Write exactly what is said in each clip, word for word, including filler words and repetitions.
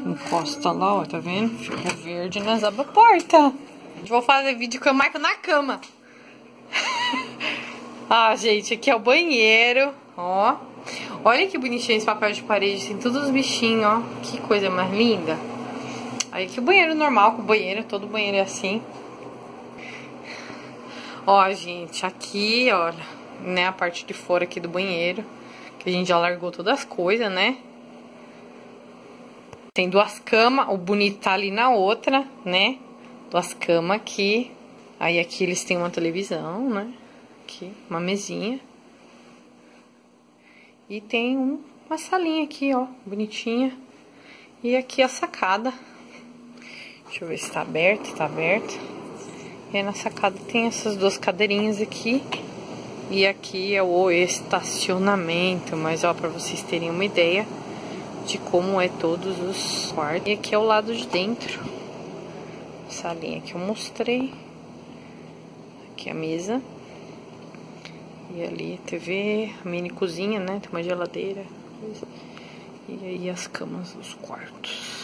Encosta lá, ó, tá vendo? Fica verde, nós abrimos a porta. Vou fazer vídeo com o Marco na cama. Ah, gente, aqui é o banheiro, ó. Olha que bonitinho esse papel de parede, tem todos os bichinhos, ó. Que coisa mais linda. Aí aqui o banheiro normal, com o banheiro, todo banheiro é assim. Ó, gente, aqui, olha, né, a parte de fora aqui do banheiro, que a gente já largou todas as coisas, né? Tem duas camas, o bonito tá ali na outra, né? Duas camas aqui. Aí aqui eles têm uma televisão, né? Aqui, uma mesinha. E tem um, uma salinha aqui, ó, bonitinha. E aqui a sacada. Deixa eu ver se tá aberto, tá aberto. E aí na sacada tem essas duas cadeirinhas aqui. E aqui é o estacionamento, mas ó, pra vocês terem uma ideia de como é todos os quartos. E aqui é o lado de dentro. Salinha que eu mostrei. Aqui a mesa. E ali a T V, a mini cozinha, né? Tem uma geladeira. Coisa. E aí as camas dos quartos.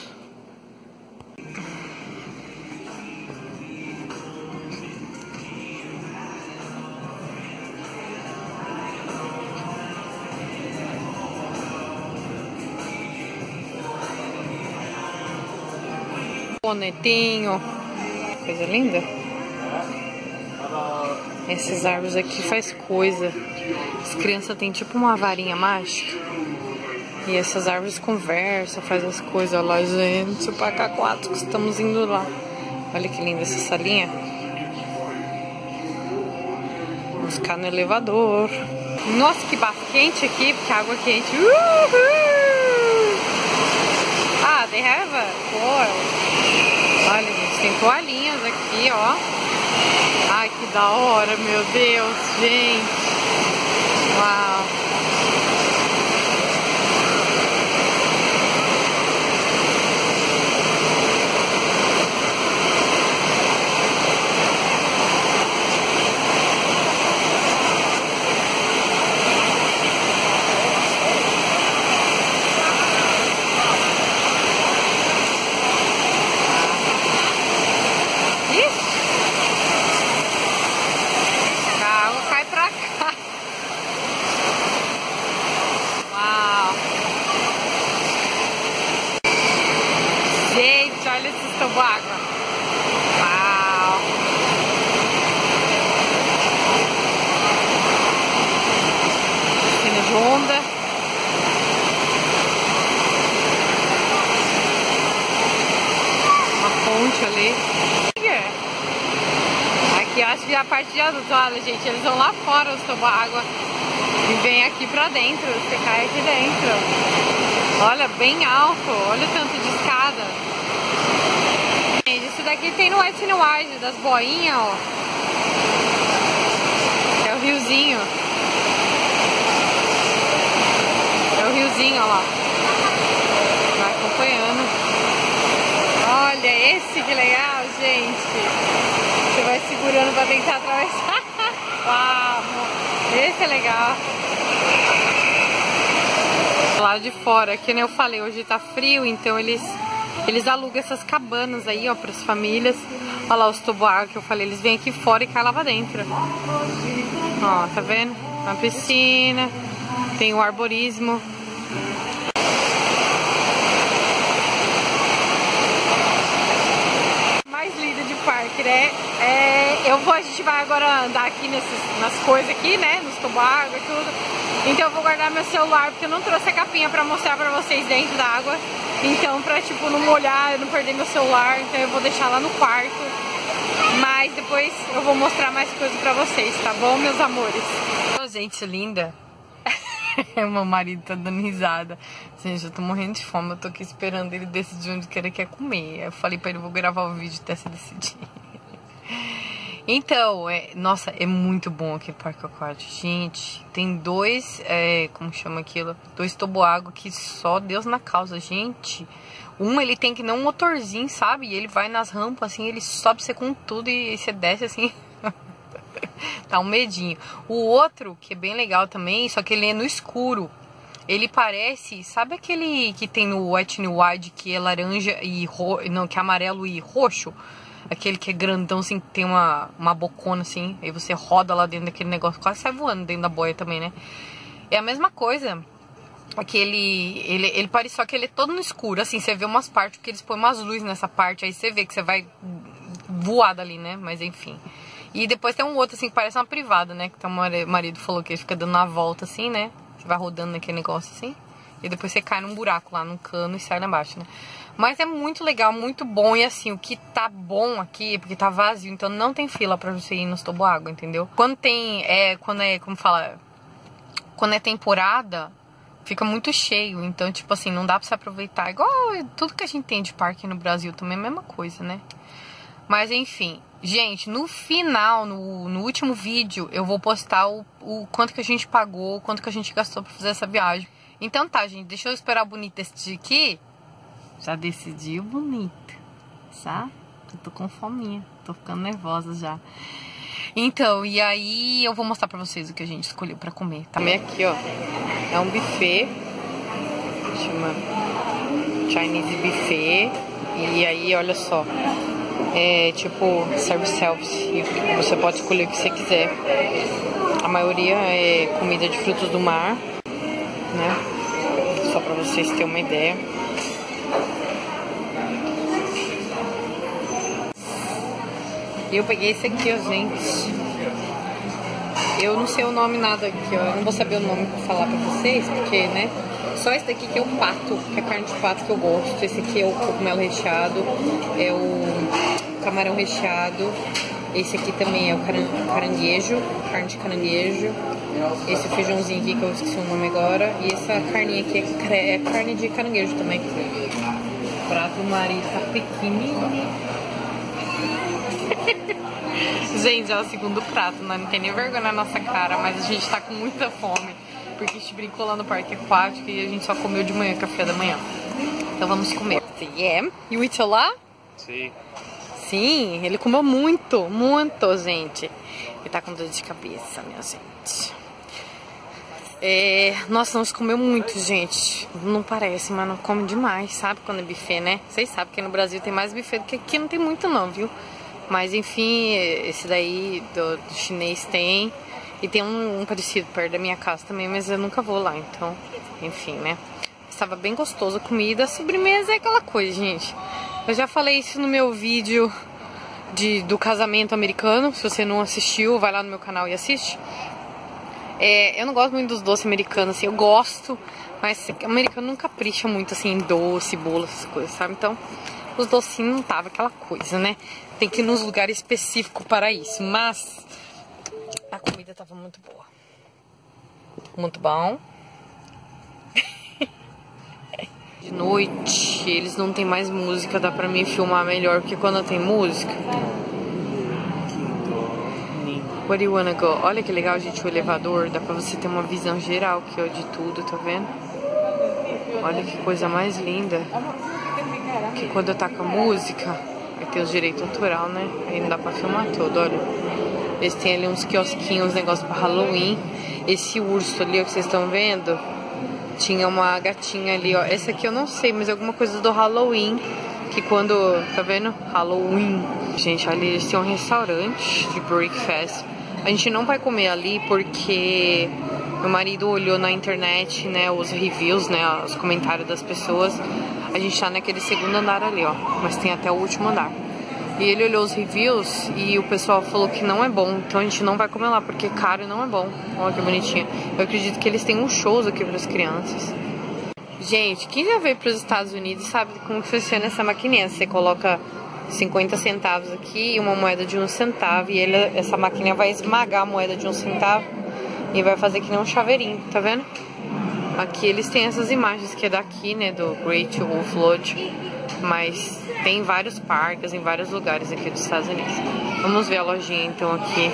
Bonetinho. Coisa linda. Essas árvores aqui faz coisa. As crianças têm tipo uma varinha mágica. E essas árvores conversam, faz as coisas. Olha lá, gente, o Paca quatro que estamos indo lá. Olha que linda essa salinha. Vamos ficar no elevador. Nossa, que bafo quente aqui, porque a água é quente. Uhul! Ah, they have a floor. Olha, gente, tem toalhinhas aqui, ó. Ai, que da hora, meu Deus, gente. Uau. Olha esse toboágua. Uau! Piscina de onda. Uma ponte ali. Aqui eu acho que a parte de adulto, olha, gente, eles vão lá fora os toboágua e vem aqui pra dentro, você cai aqui dentro. Olha, bem alto, olha o tanto de escada. Isso daqui tem no Wet n Wild, das boinhas, ó. É o riozinho. É o riozinho, ó lá. Vai acompanhando. Olha, esse que legal, gente. Você vai segurando pra tentar atravessar. Uau, esse é legal. Lá de fora, que nem eu falei, hoje tá frio, então eles... Eles alugam essas cabanas aí, ó, para as famílias. Olha lá os toboágua que eu falei, eles vêm aqui fora e caem lá pra dentro. Ó, tá vendo? Uma piscina, tem o arborismo. Mais linda de parque, né? É, eu vou, a gente vai agora andar aqui nesses, nas coisas aqui, né? Nos toboágua e tudo. Então eu vou guardar meu celular, porque eu não trouxe a capinha pra mostrar pra vocês dentro da água. Então, pra, tipo, não molhar, eu não perder meu celular, então eu vou deixar lá no quarto. Mas depois eu vou mostrar mais coisas pra vocês, tá bom, meus amores? Oh, gente, linda. Meu marido tá dando risada. Gente, eu tô morrendo de fome, eu tô aqui esperando ele decidir onde que ele quer comer. Eu falei pra ele, vou gravar o vídeo até se decidir. Então, é, nossa, é muito bom aqui o parque aquático. Gente, tem dois, é, como chama aquilo? Dois toboágua que só Deus na causa, gente. Um, ele tem que não um motorzinho, sabe? E ele vai nas rampas, assim, ele sobe você com tudo e você desce, assim. Tá um medinho. O outro, que é bem legal também, só que ele é no escuro. Ele parece, sabe aquele que tem no Wet n Wild, que é laranja e ro... não, que é amarelo e roxo? Aquele que é grandão, assim, que tem uma, uma bocona, assim, aí você roda lá dentro daquele negócio, quase sai voando dentro da boia também, né? É a mesma coisa. Aquele, ele, ele parece, só que ele é todo no escuro, assim, você vê umas partes, porque eles põem umas luzes nessa parte, aí você vê que você vai voar dali, né? Mas enfim. E depois tem um outro, assim, que parece uma privada, né? Que o marido falou que ele fica dando uma volta, assim, né? Você vai rodando naquele negócio, assim. E depois você cai num buraco lá, num cano e sai lá embaixo, né? Mas é muito legal, muito bom. E assim, o que tá bom aqui é porque tá vazio, então não tem fila pra você ir nos toboágua, entendeu? Quando tem, é, quando é, como fala, quando é temporada, fica muito cheio. Então, tipo assim, não dá pra você aproveitar. Igual tudo que a gente tem de parque no Brasil também é a mesma coisa, né? Mas enfim, gente, no final, no, no último vídeo, eu vou postar o, o quanto que a gente pagou, o quanto que a gente gastou pra fazer essa viagem. Então tá, gente, deixa eu esperar o bonito decidir aqui. Já decidiu bonito, tá? Eu tô com fominha, tô ficando nervosa já. Então, e aí eu vou mostrar pra vocês o que a gente escolheu pra comer. Também aqui, ó, é um buffet, chama Chinese Buffet. E aí, olha só, é tipo self-service, e você pode escolher o que você quiser. A maioria é comida de frutos do mar, né? Só pra vocês terem uma ideia. E eu peguei esse aqui, ó, gente. Eu não sei o nome nada aqui, ó. Eu não vou saber o nome pra falar pra vocês, porque, né? Só esse daqui que é o pato, que é a carne de pato que eu gosto. Esse aqui é o cogumelo recheado, é o camarão recheado. Esse aqui também é o caranguejo, carne de caranguejo. Esse feijãozinho aqui que eu esqueci o nome agora. E essa carninha aqui é, é carne de caranguejo também. O prato do marido tá pequenininho. Gente, é o segundo prato, né? Não tem nem vergonha na nossa cara, mas a gente tá com muita fome. Porque a gente brincou lá no parque aquático e a gente só comeu de manhã, café da manhã. Então vamos comer. Yeah. You eat a lot? Sim. Sim, ele comeu muito, muito, gente. Ele tá com dor de cabeça, minha gente. É, nossa, nós comeu muito, gente. Não parece, mas não come demais, sabe? Quando é buffet, né? Vocês sabem que no Brasil tem mais buffet do que aqui, não tem muito não, viu? Mas enfim, esse daí do, do chinês tem. E tem um, um parecido perto da minha casa também, mas eu nunca vou lá, então, enfim, né? Estava bem gostoso a comida. A sobremesa é aquela coisa, gente. Eu já falei isso no meu vídeo de, do casamento americano. Se você não assistiu, vai lá no meu canal e assiste. É, eu não gosto muito dos doces americanos, assim, eu gosto, mas americano não capricha muito, assim, em doce, bolo, essas coisas, sabe? Então, os docinhos não tava aquela coisa, né? Tem que ir nos lugares específicos para isso, mas a comida tava muito boa. Muito bom. De noite, eles não tem mais música, dá pra mim filmar melhor, porque quando tem música... Where do you wanna go? Olha que legal, gente, o elevador. Dá pra você ter uma visão geral aqui, ó, de tudo, tá vendo? Olha que coisa mais linda. Que quando tá com a música, vai ter os direitos autoral, né? Aí não dá pra filmar tudo, olha. Eles têm ali uns quiosquinhos, uns negócios pra Halloween. Esse urso ali, ó, que vocês estão vendo, tinha uma gatinha ali, ó. Essa aqui eu não sei, mas é alguma coisa do Halloween. Que quando, tá vendo? Halloween. Gente, ali eles têm um restaurante de breakfast. A gente não vai comer ali porque meu marido olhou na internet, né, os reviews, né, os comentários das pessoas. A gente tá naquele segundo andar ali, ó, mas tem até o último andar. E ele olhou os reviews e o pessoal falou que não é bom, então a gente não vai comer lá porque é caro e não é bom. Olha que bonitinho. Eu acredito que eles têm uns shows aqui para as crianças. Gente, quem já veio para os Estados Unidos sabe como funciona essa maquininha. Você coloca cinquenta centavos aqui e uma moeda de um centavo. E ele, essa maquininha vai esmagar a moeda de um centavo e vai fazer que nem um chaveirinho, tá vendo? Aqui eles têm essas imagens que é daqui, né, do Great Wolf Lodge. Mas tem vários parques em vários lugares aqui dos Estados Unidos. Vamos ver a lojinha então aqui.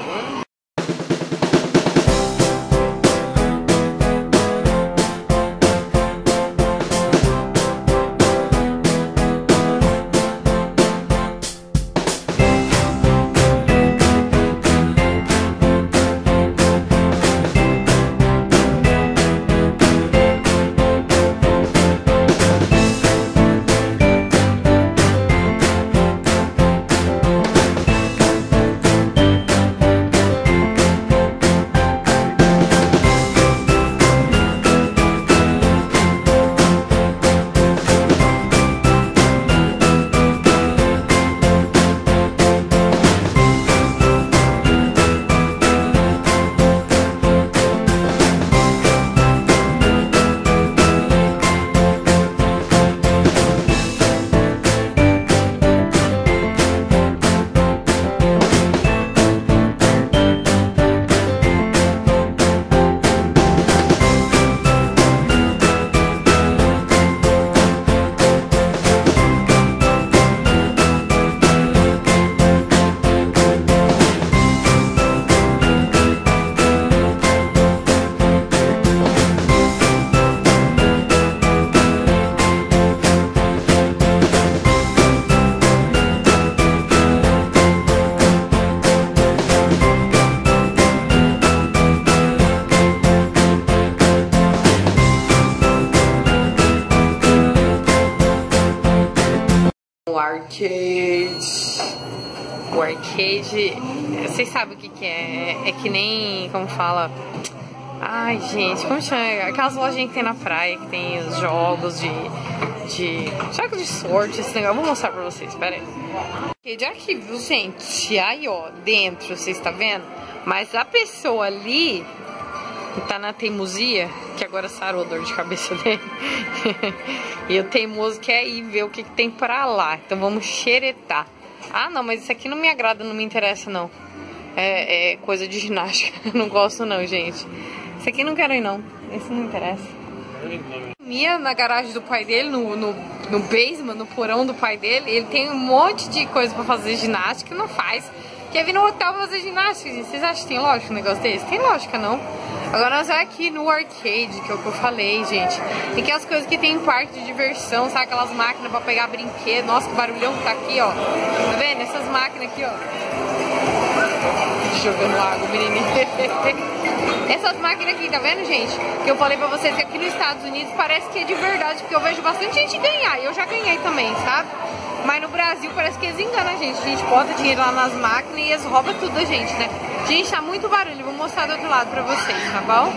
O arcade. O arcade, vocês sabem o que que é? É que nem, como fala... Ai, gente, como chama? Aquelas lojinhas que tem na praia, que tem os jogos de... de jogos de sorte, esse negócio. Eu vou mostrar pra vocês, pera aí. Arcade aqui, viu, gente? Aí, ó, dentro, vocês estão vendo? Mas a pessoa ali... tá na teimosia, que agora sarou a dor de cabeça dele. E o teimoso quer ir ver o que, que tem pra lá. Então vamos xeretar. Ah, não, mas isso aqui não me agrada, não me interessa, não. É, é coisa de ginástica. Não gosto, não, gente. Isso aqui não quero ir, não. Esse não interessa. Mia na garagem do pai dele, no, no, no basement, no porão do pai dele. Ele tem um monte de coisa pra fazer ginástica e não faz. Quer vir no hotel fazer ginástica, gente. Vocês acham que tem lógica um negócio desse? Tem lógica, não. Agora nós vamos aqui no arcade, que é o que eu falei, gente. E que as coisas que tem em parque de diversão, sabe? Aquelas máquinas pra pegar brinquedo. Nossa, que barulhão que tá aqui, ó. Tá vendo? Essas máquinas aqui, ó. Jogando água, menininho. Essas máquinas aqui, tá vendo, gente? Que eu falei pra vocês que aqui nos Estados Unidos parece que é de verdade, porque eu vejo bastante gente ganhar. E eu já ganhei também, sabe? Mas no Brasil parece que eles enganam a gente. A gente bota dinheiro lá nas máquinas e eles roubam tudo da gente, né? Gente, tá muito barulho. Vou mostrar do outro lado pra vocês, tá bom?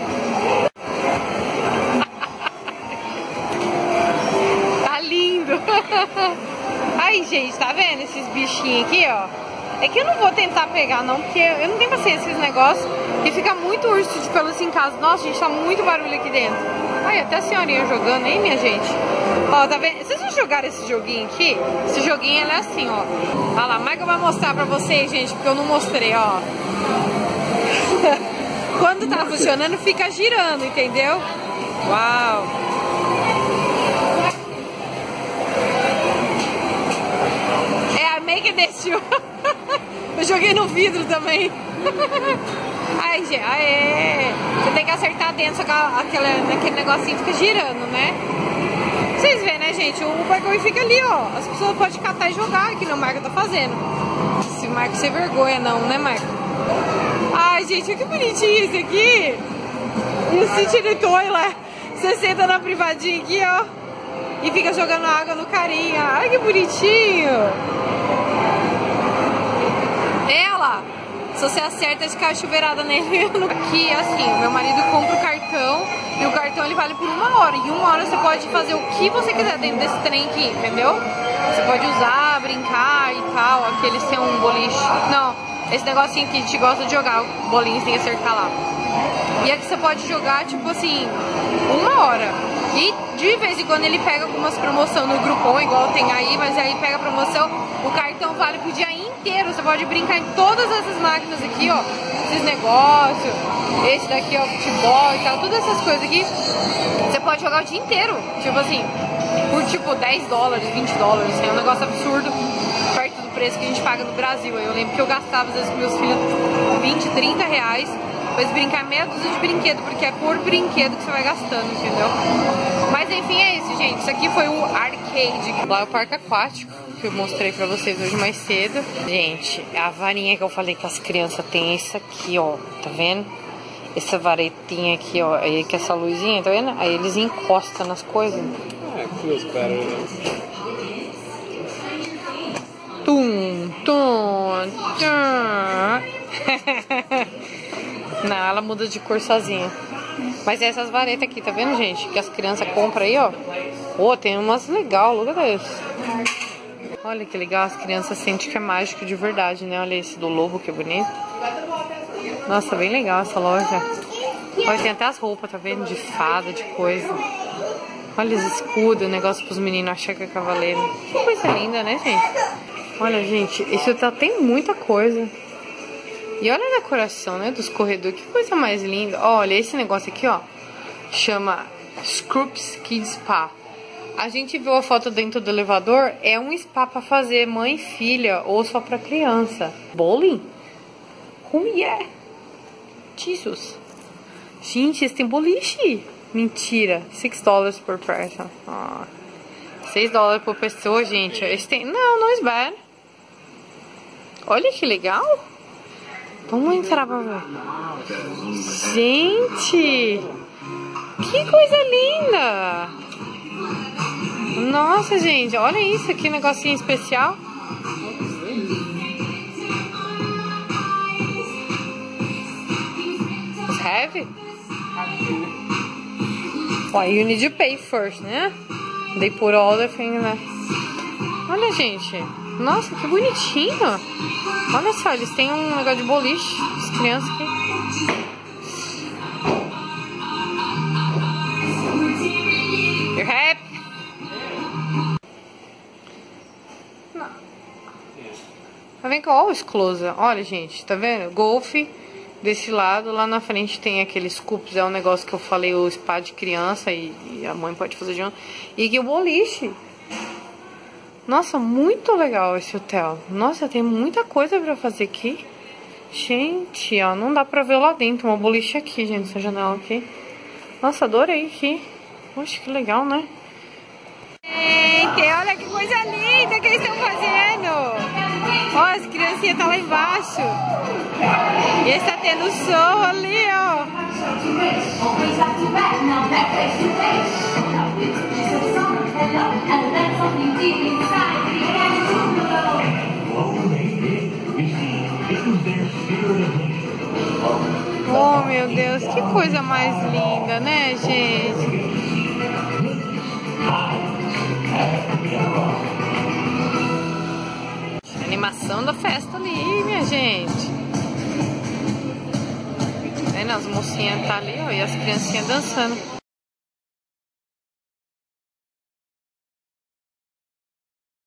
Tá lindo! Aí, gente, tá vendo esses bichinhos aqui, ó? É que eu não vou tentar pegar, não, porque eu não tenho paciência com esses negócios. E fica muito urso de pelúcia em casa. Nossa, gente, tá muito barulho aqui dentro. Ai, até a senhorinha jogando, hein, minha gente? Ó, tá vendo? Vocês já jogaram esse joguinho aqui? Esse joguinho, ele é assim, ó. Olha lá, mas que eu vou mostrar pra vocês, gente, porque eu não mostrei, ó. Quando tá funcionando, fica girando, entendeu? Uau! É a Make It. Eu joguei no vidro também. Ai, gente, aê. Você tem que acertar dentro, só que aquele, aquele negocinho fica girando, né? Vocês veem, né, gente? O bagulho fica ali, ó. As pessoas podem catar e jogar, que nem o Marco tá fazendo. Esse Marco sem vergonha, não, né, Marco? Ai, gente, que bonitinho esse aqui. E o City Toilet. Você senta na privadinha aqui, ó. E fica jogando água no carinha. Ai, que bonitinho. Ela, se você acerta de ficar chuveirada nele. Aqui, assim, meu marido compra o cartão e o cartão ele vale por uma hora. E uma hora você pode fazer o que você quiser dentro desse trem aqui, entendeu? Você pode usar, brincar e tal. Aqui eles têm um boliche. Não, esse negocinho que a gente gosta de jogar, o bolinho sem acertar lá. E aqui você pode jogar, tipo assim, uma hora. E de vez em quando ele pega algumas promoções no Groupon, igual tem aí, mas aí pega promoção, o cartão vale pro dia inteiro. Você pode brincar em todas essas máquinas aqui, ó. Esses negócios, esse daqui, ó, futebol e tal, todas essas coisas aqui. Você pode jogar o dia inteiro, tipo assim, por tipo dez dólares, vinte dólares, é um negócio absurdo perto do preço que a gente paga no Brasil. Eu lembro que eu gastava às vezes com meus filhos vinte, trinta reais. Depois brincar meia dúzia de brinquedo, porque é por brinquedo que você vai gastando, entendeu? Mas enfim, é isso, gente. Isso aqui foi o arcade. Lá é o parque aquático, que eu mostrei pra vocês hoje mais cedo. Gente, a varinha que eu falei que as crianças têm é essa aqui, ó. Tá vendo? Essa varetinha aqui, ó. Aí que essa luzinha, tá vendo? Aí eles encostam nas coisas. Ah, feels better. Tum, tum, tum. Não, ela muda de cor sozinha. Mas essas varetas aqui, tá vendo, gente? Que as crianças compram aí, ó. Ô, tem umas legal, olha isso. Olha que legal, as crianças sentem que é mágico de verdade, né? Olha esse do lobo, que bonito. Nossa, bem legal essa loja. Olha, tem até as roupas, tá vendo? De fada, de coisa. Olha os escudos, negócio pros meninos achar que é cavaleiro. Que coisa linda, né, gente? Olha, gente, isso tá, tem muita coisa. E olha a decoração, né, dos corredores. Que coisa mais linda. Olha, esse negócio aqui, ó, chama Scroops Kids Spa. A gente viu a foto dentro do elevador. É um spa pra fazer mãe e filha ou só pra criança. Bowling? Oh, yeah. Jesus. Gente, esse tem boliche. Mentira. seis dólares por person. Oh. seis dólares por pessoa, gente. Esse tem... Não, não é bad. Olha que legal. Vamos entrar pra ver. Gente, que coisa linda. Nossa, gente, olha isso, que negocinho especial. It's heavy? Well, you need to pay first, né? They put all the things, né? Olha, gente. Nossa, que bonitinho. Olha só, eles têm um negócio de boliche. As crianças aqui. You're happy? Tá vendo que olha o Exclusa? Olha, gente, tá vendo? Golfe desse lado, lá na frente tem aqueles scoops, é um negócio que eu falei, o spa de criança e, e a mãe pode fazer junto. E aqui o boliche. Nossa, muito legal esse hotel. Nossa, tem muita coisa pra fazer aqui. Gente, ó, não dá pra ver lá dentro. Uma boliche aqui, gente, essa janela aqui. Nossa, adorei aqui. Poxa, que legal, né? Gente, olha que coisa linda que eles estão fazendo. Ó, as criancinhas estão lá embaixo. E está tendo show ali, ó. Oh, meu Deus, que coisa mais linda, né, gente? Animação da festa ali, minha gente. Vendo? As mocinhas tá ali, ó, e as criancinhas dançando.